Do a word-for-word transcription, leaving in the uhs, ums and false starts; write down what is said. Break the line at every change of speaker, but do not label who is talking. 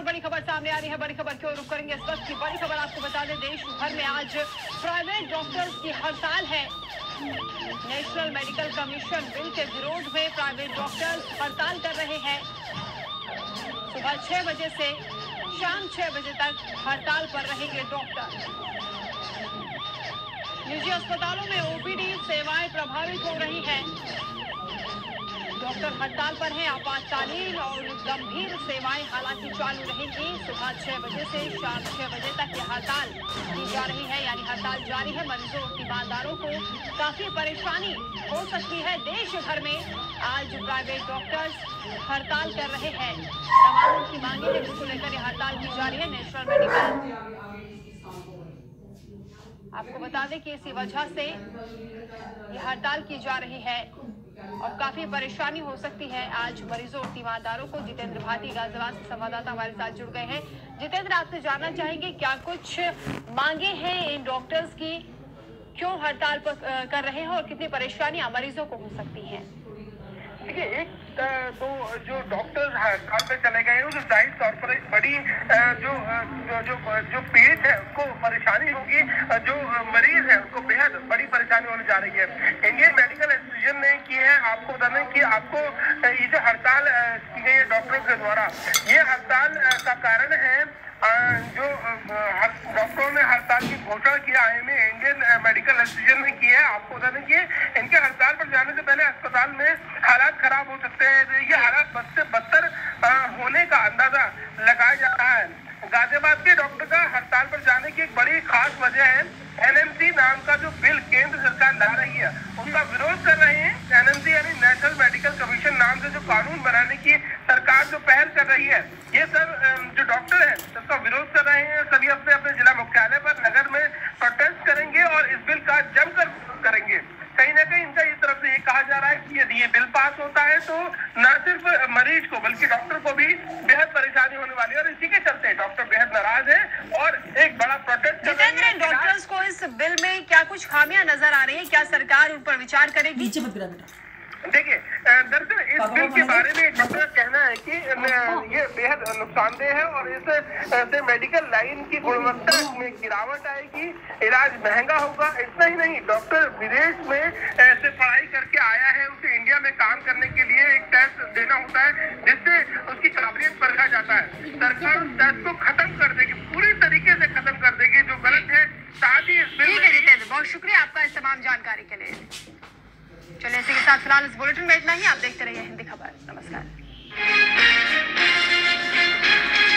बड़ी खबर सामने आ रही है। बड़ी खबर क्यों रुक करेंगे इस वक्त की बड़ी खबर आपको बता दें, देश भर में आज प्राइवेट डॉक्टर्स की हड़ताल है। नेशनल मेडिकल कमीशन बिल के विरोध में प्राइवेट डॉक्टर्स हड़ताल कर रहे हैं। सुबह छह बजे से शाम छह बजे तक हड़ताल पर रहेंगे डॉक्टर। निजी अस्पतालों में ओपीडी सेवाएं प्रभावित हो रही हैं। डॉक्टर हड़ताल पर हैं। आपातकालीन और गंभीर सेवाएं हालांकि चालू रहेंगी। सुबह छह बजे से शाम छह बजे तक ये हड़ताल की जा रही है, यानी हड़ताल जारी है। मरीजों और तीमारदारों को काफी परेशानी हो सकती है। देश भर में आज प्राइवेट डॉक्टर्स हड़ताल कर रहे हैं। तमाम उनकी मांगे हैं जिसको लेकर ये हड़ताल की जा रही है। नेशनल मेडिकल, आपको बता दें कि इसी वजह से ये हड़ताल की जा रही है और काफी परेशानी हो सकती है आज मरीजों और तीमारदारों को। जितेंद्र भाटी गाजियाबाद से संवाददाता हमारे साथ जुड़ गए हैं। जितेंद्र, आपसे जानना चाहेंगे क्या कुछ मांगे हैं इन डॉक्टर्स की, क्यों हड़ताल कर रहे हैं और कितनी परेशानियां मरीजों को हो सकती हैं?
देखिए, एक तो जो डॉक्टर्स हड़ताल पे चले गए हैं उस जाहिर तौर पर एक बड़ी जो जो जो पीड़ित है उसको परेशानी होगी, जो मरीज है उसको बेहद बड़ी परेशानी होने जा रही है। इंडियन मेडिकल एसोसिएशन ने की है, आपको बता दें कि आपको ये जो हड़ताल की गई है डॉक्टरों के द्वारा, ये हड़ताल का कारण है जो डॉक्टरों ने हड़ताल की घोषणा किया है में इंडियन मेडिकल एसोसिएशन ने की है। आपको बता दें कि इनके हड़ताल पर जाने से पहले अस्पताल में हालात खराब हो सकते हैं। ये हालात बद से बदतर होने का अंदाजा लगाया जा रहा है। गाजियाबाद के डॉक्टर का हड़ताल पर जाने की एक बड़ी खास वजह है एनएमसी नाम का जो बिल केंद्र सरकार ला रही है उसका विरोध कर रहे हैं। एनएमसी यानी नेशनल मेडिकल कमीशन नाम से जो कानून बनाने की सरकार जो पहल कर रही है, ये सब जो डॉक्टर है उसका विरोध कर रहे हैं। सभी अपने अपने जिला मुख्यालय पर नगर में प्रोटेस्ट करेंगे और इस बिल का जमकर करेंगे। कहीं ना कहीं इनका इस तरफ से ये कहा जा रहा है कि यदि ये बिल पास होता है तो न सिर्फ मरीज को बल्कि डॉक्टर को भी बेहद परेशानी होने वाली है और इसी के चलते डॉक्टर बेहद नाराज है और एक बड़ा प्रोटेस्ट कर रहे हैं।
डॉक्टर्स को इस बिल में क्या कुछ खामियां नजर आ रही है, क्या सरकार उन पर विचार करेगी?
देखिए, दरअसल इस बिल के बारे में डॉक्टर का कहना है कि ये बेहद नुकसानदेह है और इससे मेडिकल लाइन की गुणवत्ता में गिरावट आएगी, इलाज महंगा होगा। इतना ही नहीं, डॉक्टर विदेश में से पढ़ाई करके आया है, उसे इंडिया में काम करने के लिए एक टेस्ट देना होता है जिससे उसकी काबिलियत परखा जाता है। सरकार उस टेस्ट को खत्म कर देगी, पूरी तरीके से खत्म कर देगी, जो गलत है। साथ ही इस बिल में
बहुत शुक्रिया आपका इस तमाम जानकारी के लिए। चलिए, इसी के साथ फिलहाल इस बुलेटिन में इतना ही। आप देखते रहिए हिंदी खबर। नमस्कार।